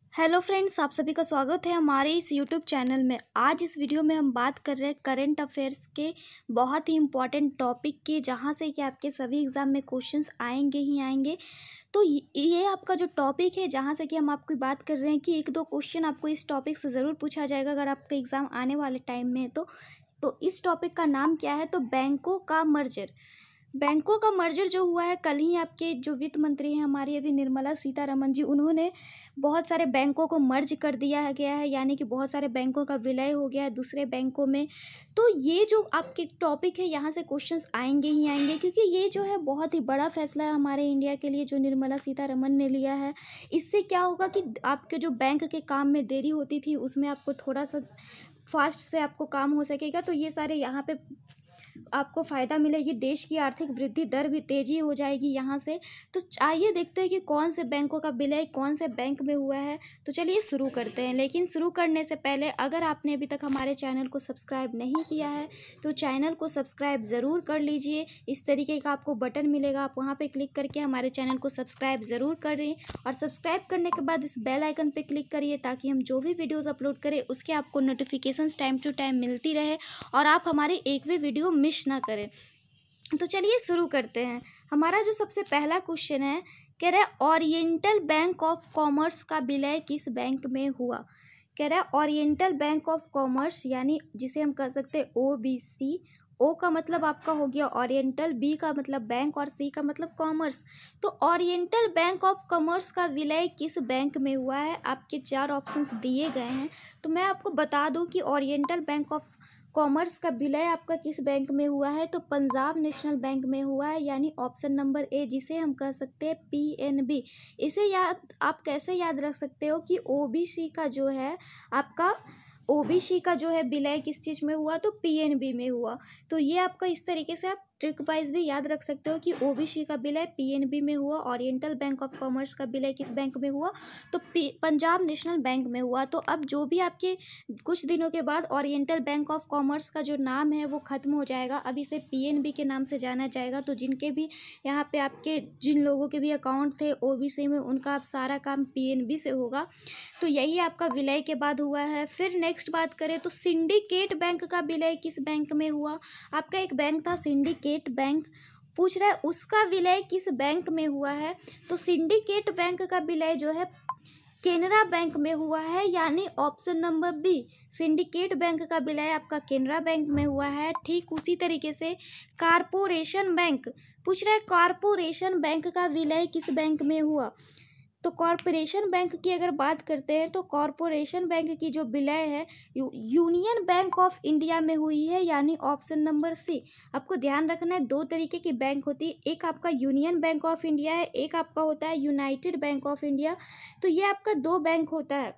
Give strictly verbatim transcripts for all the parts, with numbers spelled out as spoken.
Hello friends, आप सभी का स्वागत है हमारे इस यूट्यूब चैनल में। आज इस वीडियो में हम बात कर रहे हैं करंट अफेयर्स के बहुत ही इम्पॉर्टेंट टॉपिक के, जहां से कि आपके सभी एग्ज़ाम में क्वेश्चंस आएंगे ही आएंगे। तो ये ये आपका जो टॉपिक है, जहां से कि हम आपकी बात कर रहे हैं कि एक दो क्वेश्चन आपको इस टॉपिक से ज़रूर पूछा जाएगा अगर आपका एग्ज़ाम आने वाले टाइम में है तो तो इस टॉपिक का नाम क्या है? तो बैंकों का मर्जर। बैंकों का मर्जर जो हुआ है, कल ही आपके जो वित्त मंत्री हैं हमारी अभी निर्मला सीतारमन जी, उन्होंने बहुत सारे बैंकों को मर्ज कर दिया गया है, यानी कि बहुत सारे बैंकों का विलय हो गया है दूसरे बैंकों में। तो ये जो आपके टॉपिक है, यहाँ से क्वेश्चंस आएंगे ही आएंगे, क्योंकि ये जो है बहुत ही बड़ा फैसला है हमारे इंडिया के लिए जो निर्मला सीतारमन ने लिया है। इससे क्या होगा कि आपके जो बैंक के काम में देरी होती थी, उसमें आपको थोड़ा सा फास्ट से आपको काम हो सकेगा। तो ये सारे यहाँ पे आपको फ़ायदा मिलेगी, देश की आर्थिक वृद्धि दर भी तेज़ी हो जाएगी यहाँ से। तो आइए देखते हैं कि कौन से बैंकों का विलय कौन से बैंक में हुआ है। तो चलिए शुरू करते हैं, लेकिन शुरू करने से पहले अगर आपने अभी तक हमारे चैनल को सब्सक्राइब नहीं किया है तो चैनल को सब्सक्राइब ज़रूर कर लीजिए। इस तरीके का आपको बटन मिलेगा, आप वहाँ पर क्लिक करके हमारे चैनल को सब्सक्राइब ज़रूर करें, और सब्सक्राइब करने के बाद इस बेल आइकन पर क्लिक करिए ताकि हम जो भी वीडियोज़ अपलोड करें उसके आपको नोटिफिकेशंस टाइम टू टाइम मिलती रहे और आप हमारे एक भी वीडियो मिस ना करें। तो चलिए शुरू करते हैं। हमारा जो सबसे पहला क्वेश्चन है, कह रहा है ओरिएंटल बैंक ऑफ कॉमर्स का विलय किस बैंक में हुआ। कह रहा है ओरिएंटल बैंक ऑफ कॉमर्स, यानी जिसे हम कह सकते हैं ओ बी सी। ओ का मतलब आपका हो गया ओरिएंटल, बी का मतलब बैंक और सी का मतलब कॉमर्स। तो ओरिएंटल बैंक ऑफ कॉमर्स का विलय किस बैंक में हुआ है? आपके चार ऑप्शंस दिए गए हैं, तो मैं आपको बता दूं कि ओरिएंटल बैंक ऑफ कॉमर्स का विलय आपका किस बैंक में हुआ है? तो पंजाब नेशनल बैंक में हुआ है, यानी ऑप्शन नंबर ए, जिसे हम कह सकते हैं पी एन बी। इसे याद आप कैसे याद रख सकते हो कि ओ बी सी का जो है आपका ओबीसी का जो है विलय किस चीज़ में हुआ? तो पीएनबी में हुआ। तो ये आपका इस तरीके से आप ट्रिक वाइज भी याद रख सकते हो कि ओबीसी का विलय पीएनबी में हुआ, ओरिएंटल बैंक ऑफ कॉमर्स का विलय किस बैंक में हुआ? तो पंजाब नेशनल बैंक में हुआ। तो अब जो भी आपके कुछ दिनों के बाद ओरिएंटल बैंक ऑफ कॉमर्स का जो नाम है वो ख़त्म हो जाएगा, अब इसे पीएनबी के नाम से जाना जाएगा। तो जिनके भी यहाँ पे आपके जिन लोगों के भी अकाउंट थे ओबीसी में, उनका अब सारा काम पीएनबी से होगा। तो यही आपका विलय के बाद हुआ है। फिर नेक्स्ट बात करें तो सिंडिकेट बैंक का विलय किस बैंक में हुआ? आपका एक बैंक था सिंडिकेट बैंक, पूछ रहा है उसका विलय किस बैंक में हुआ है? तो सिंडिकेट बैंक का विलय जो है केनरा बैंक में हुआ है, यानी option number B, syndicate bank का विलय आपका केनरा बैंक में हुआ है। ठीक उसी तरीके से कारपोरेशन बैंक, पूछ रहा है कारपोरेशन बैंक का विलय किस बैंक में हुआ? तो कॉरपोरेशन बैंक की अगर बात करते हैं तो कॉरपोरेशन बैंक की जो विलय है u, union bank of India में हुई है, यानी ऑप्शन नंबर सी। आपको ध्यान रखना है, दो तरीके की बैंक होती है, एक आपका यूनियन बैंक ऑफ इंडिया है, एक आपका होता है यूनाइटेड बैंक ऑफ इंडिया। तो ये आपका दो बैंक होता है।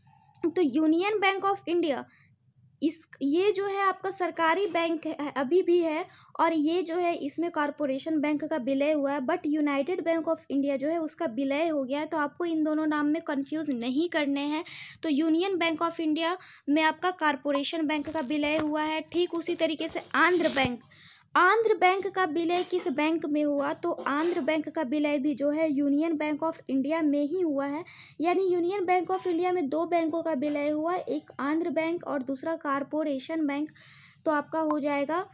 तो यूनियन बैंक ऑफ इंडिया इस ये जो है आपका सरकारी बैंक है, अभी भी है, और ये जो है इसमें कॉरपोरेशन बैंक का विलय हुआ है। But united bank of India जो है उसका विलय हो गया है। तो आपको इन दोनों नाम में कंफ्यूज नहीं करने हैं। तो यूनियन बैंक ऑफ इंडिया में आपका कॉरपोरेशन बैंक का विलय हुआ है। ठीक उसी तरीके से आंध्र बैंक, आंध्र बैंक का विलय किस बैंक में हुआ? तो आंध्र बैंक का विलय भी जो है यूनियन बैंक ऑफ इंडिया में ही हुआ है, यानी यूनियन बैंक ऑफ इंडिया में दो बैंकों का विलय हुआ, एक आंध्र बैंक और दूसरा कॉरपोरेशन बैंक। तो आपका हो जाएगा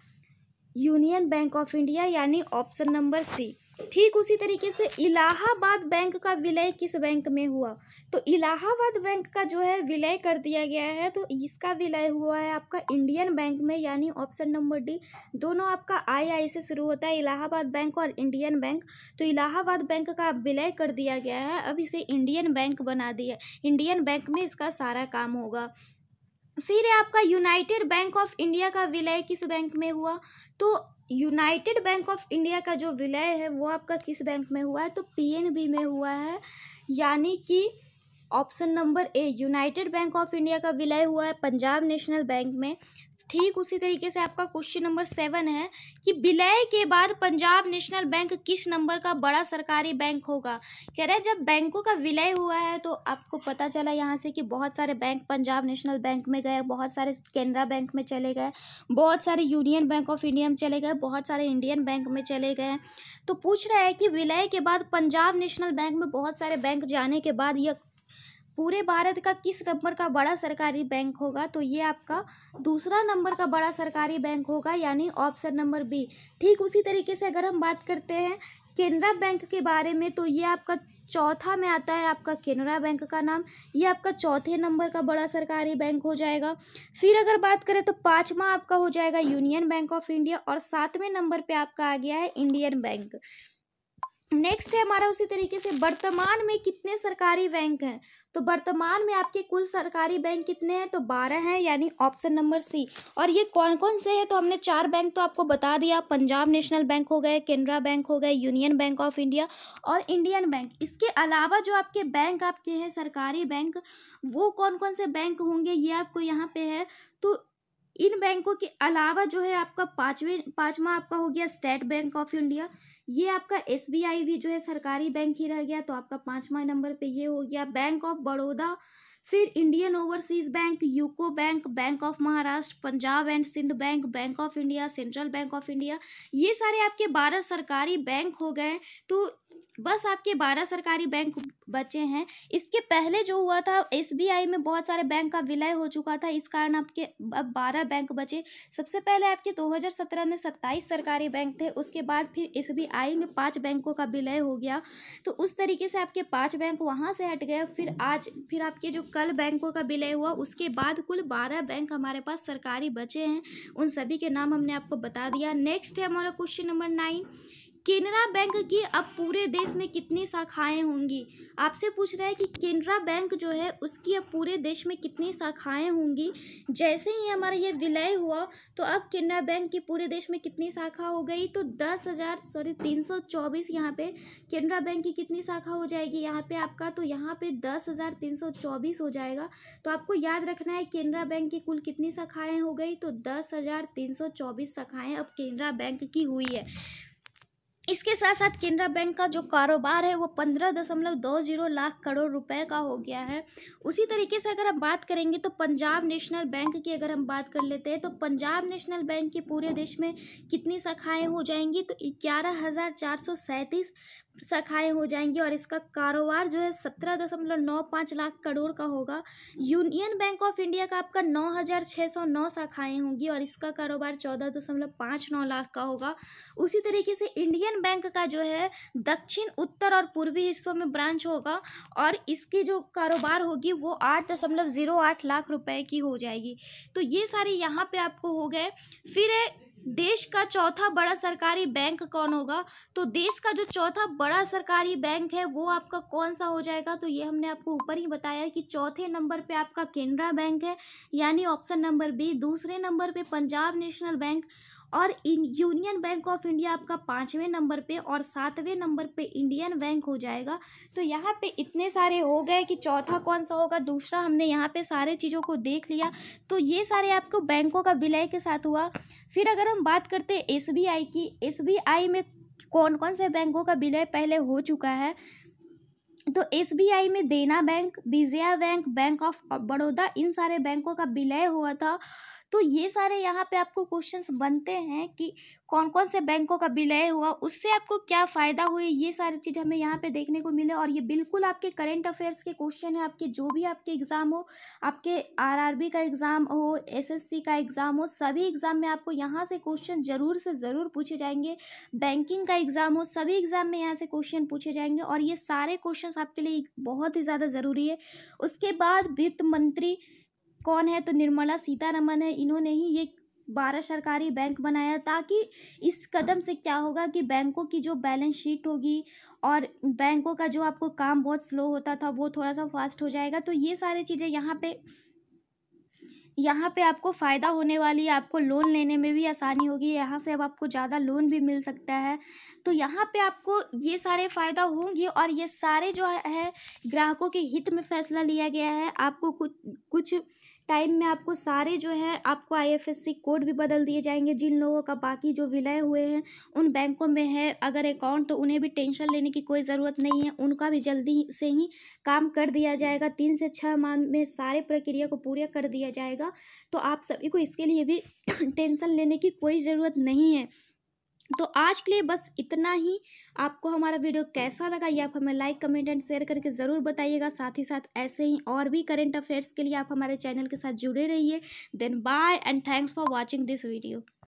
यूनियन बैंक ऑफ इंडिया, यानी ऑप्शन नंबर सी। ठीक उसी तरीके से इलाहाबाद बैंक का विलय किस बैंक में हुआ? तो इलाहाबाद बैंक का जो है विलय कर दिया गया है, तो इसका विलय हुआ है आपका इंडियन बैंक में, यानी ऑप्शन नंबर डी। दोनों आपका आई आई से शुरू होता है, इलाहाबाद बैंक और इंडियन बैंक। तो इलाहाबाद बैंक का विलय कर दिया गया है, अब इसे इंडियन बैंक बना दिया, इंडियन बैंक में इसका सारा काम होगा। फिर है आपका यूनाइटेड बैंक ऑफ इंडिया का विलय किस बैंक में हुआ? तो यूनाइटेड बैंक ऑफ इंडिया का जो विलय है वो आपका किस बैंक में हुआ है? तो पीएनबी में हुआ है, यानी कि option number A, united bank of India का विलय हुआ है पंजाब नेशनल बैंक में। ठीक उसी तरीके से आपका क्वेश्चन नंबर सेवन है कि विलय के बाद पंजाब नेशनल बैंक किस नंबर का बड़ा सरकारी बैंक होगा? कह रहे हैं जब बैंकों का विलय हुआ है तो आपको पता चला यहाँ से कि बहुत सारे बैंक पंजाब नेशनल बैंक में गए, बहुत सारे केनरा बैंक में चले गए, बहुत सारे यूनियन बैंक ऑफ इंडिया में चले गए, बहुत सारे इंडियन बैंक में चले गए। तो पूछ रहा है कि विलय के बाद पंजाब नेशनल बैंक में बहुत सारे बैंक जाने के बाद यह पूरे भारत का किस नंबर का बड़ा सरकारी बैंक होगा? तो ये आपका दूसरा नंबर का बड़ा सरकारी बैंक होगा, यानी ऑप्शन नंबर बी। ठीक उसी तरीके से अगर हम बात करते हैं केनरा बैंक के बारे में, तो ये आपका चौथा में आता है आपका केनरा बैंक का नाम। ये आपका चौथे नंबर का बड़ा सरकारी बैंक हो जाएगा। फिर अगर बात करें तो पाँचवा आपका हो जाएगा यूनियन बैंक ऑफ इंडिया, और सातवें नंबर पे आपका आ गया है इंडियन बैंक। नेक्स्ट है हमारा उसी तरीके से वर्तमान में कितने सरकारी बैंक हैं? तो वर्तमान में आपके कुल सरकारी बैंक कितने हैं? तो बारह हैं, यानी ऑप्शन नंबर सी। और ये कौन कौन से हैं? तो हमने चार बैंक तो आपको बता दिया, पंजाब नेशनल बैंक हो गए, केनरा बैंक हो गए, यूनियन बैंक ऑफ इंडिया और इंडियन बैंक। इसके अलावा जो आपके बैंक आपके हैं सरकारी बैंक, वो कौन कौन से बैंक होंगे ये आपको यहाँ पे है। तो इन बैंकों के अलावा जो है आपका पांचवें पांचवा आपका हो गया स्टेट बैंक ऑफ इंडिया। ये आपका एसबीआई भी जो है सरकारी बैंक ही रह गया, तो आपका पांचवा नंबर पे ये हो गया बैंक ऑफ बड़ौदा। फिर Indian overseas bank, UCO bank, bank of Maharashtra, Punjab and Sindh bank, bank of India, central bank of India. ये सारे आपके बारह सरकारी बैंक हो गए। तो बस आपके बारह सरकारी बैंक बचे हैं। इसके पहले जो हुआ था एसबीआई में बहुत सारे बैंक का विलय हो चुका था, इस कारण आपके अब बारह बैंक बचे। सबसे पहले आपके दो हज़ार सत्रह में सत्ताईस सरकारी बैंक थे, उसके बाद फिर एसबीआई में पांच बैंकों का विलय हो गया, तो उस तरीके से आपके पांच बैंक वहां से हट गए। फिर आज फिर आपके जो कल बैंकों का विलय हुआ, उसके बाद कुल बारह बैंक हमारे पास सरकारी बचे हैं। उन सभी के नाम हमने आपको बता दिया। नेक्स्ट है हमारा question number nine, Canara bank की अब पूरे देश में कितनी शाखाएं होंगी? आपसे पूछ रहा है कि केनरा बैंक जो है उसकी अब पूरे देश में कितनी शाखाएं होंगी। जैसे ही हमारा ये विलय हुआ तो अब केनरा बैंक की पूरे देश में कितनी शाखा हो गई? तो दस हजार सॉरी तीन सौ चौबीस यहाँ पे केनरा बैंक की कितनी शाखा हो जाएगी यहाँ पे आपका? तो यहाँ पे दस हजार तीन सौ चौबीस हो जाएगा। तो आपको याद रखना है केनरा बैंक की कुल कितनी शाखाएं हो गई? तो दस हजार तीन सौ चौबीस शाखाएं अब केनरा बैंक की हुई है। इसके साथ साथ केनरा बैंक का जो कारोबार है वो पंद्रह दशमलव दो जीरो लाख करोड़ रुपए का हो गया है। उसी तरीके से अगर हम बात करेंगे तो पंजाब नेशनल बैंक की अगर हम बात कर लेते हैं, तो पंजाब नेशनल बैंक की पूरे देश में कितनी शाखाएं हो जाएंगी? तो ग्यारह हजार चार सौ सैंतीस शाखाएं हो जाएंगी, और इसका कारोबार जो है सत्रह दशमलव नौ पाँच लाख करोड़ का होगा। यूनियन बैंक ऑफ इंडिया का आपका नौ हजार छः सौ नौ शाखाएं होंगी, और इसका कारोबार चौदह दशमलव पाँच नौ लाख का होगा। उसी तरीके से इंडियन बैंक का जो है दक्षिण, उत्तर और पूर्वी हिस्सों में ब्रांच होगा, और इसकी जो कारोबार होगी वो आठ दशमलव जीरो आठ लाख रुपए की हो जाएगी। तो ये सारे यहाँ पे आपको हो गए। फिर देश का चौथा बड़ा सरकारी बैंक कौन होगा? तो देश का जो चौथा बड़ा सरकारी बैंक है वो आपका कौन सा हो जाएगा? तो ये हमने आपको ऊपर ही बताया कि चौथे नंबर पे आपका केनरा बैंक है, यानी ऑप्शन नंबर बी। दूसरे नंबर पे पंजाब नेशनल बैंक और इन यूनियन बैंक ऑफ इंडिया आपका पाँचवें नंबर पे, और सातवें नंबर पे इंडियन बैंक हो जाएगा। तो यहाँ पे इतने सारे हो गए कि चौथा कौन सा होगा। दूसरा हमने यहाँ पे सारे चीज़ों को देख लिया। तो ये सारे आपको बैंकों का विलय के साथ हुआ। फिर अगर हम बात करते हैं एसबीआई की, एसबीआई में कौन कौन से बैंकों का विलय पहले हो चुका है? तो एसबीआई में Dena bank, Vijaya bank, bank of Baroda, इन सारे बैंकों का विलय हुआ था। तो ये सारे यहाँ पे आपको क्वेश्चंस बनते हैं कि कौन कौन से बैंकों का विलय हुआ, उससे आपको क्या फ़ायदा हुए, ये सारी चीज़ हमें यहाँ पे देखने को मिले। और ये बिल्कुल आपके करंट अफेयर्स के क्वेश्चन है। आपके जो भी आपके एग्ज़ाम हो, आपके आरआरबी का एग्ज़ाम हो, एसएससी का एग्ज़ाम हो, सभी एग्ज़ाम में आपको यहाँ से क्वेश्चन ज़रूर से ज़रूर पूछे जाएंगे। बैंकिंग का एग्ज़ाम हो, सभी एग्ज़ाम में यहाँ से क्वेश्चन पूछे जाएंगे, और ये सारे क्वेश्चन आपके लिए बहुत ही ज़्यादा ज़रूरी है। उसके बाद वित्त मंत्री कौन है? तो निर्मला सीतारमन है। इन्होंने ही ये बारह सरकारी बैंक बनाया, ताकि इस कदम से क्या होगा कि बैंकों की जो बैलेंस शीट होगी और बैंकों का जो आपको काम बहुत स्लो होता था वो थोड़ा सा फास्ट हो जाएगा। तो ये सारी चीज़ें यहाँ पे यहाँ पे आपको फ़ायदा होने वाली है। आपको लोन लेने में भी आसानी होगी, यहाँ से अब आपको ज़्यादा लोन भी मिल सकता है। तो यहाँ पे आपको ये सारे फ़ायदा होंगे, और ये सारे जो है ग्राहकों के हित में फैसला लिया गया है। आपको कुछ कुछ टाइम में आपको सारे जो है आपको आईएफएससी कोड भी बदल दिए जाएंगे। जिन लोगों का बाकी जो विलय हुए हैं उन बैंकों में है अगर अकाउंट, तो उन्हें भी टेंशन लेने की कोई ज़रूरत नहीं है, उनका भी जल्दी से ही काम कर दिया जाएगा। तीन से छः माह में सारे प्रक्रिया को पूरा कर दिया जाएगा। तो आप सभी को इसके लिए भी टेंशन लेने की कोई ज़रूरत नहीं है। तो आज के लिए बस इतना ही। आपको हमारा वीडियो कैसा लगा ये आप हमें लाइक कमेंट एंड शेयर करके ज़रूर बताइएगा। साथ ही साथ ऐसे ही और भी करंट अफेयर्स के लिए आप हमारे चैनल के साथ जुड़े रहिए। Then bye and thanks for watching this video.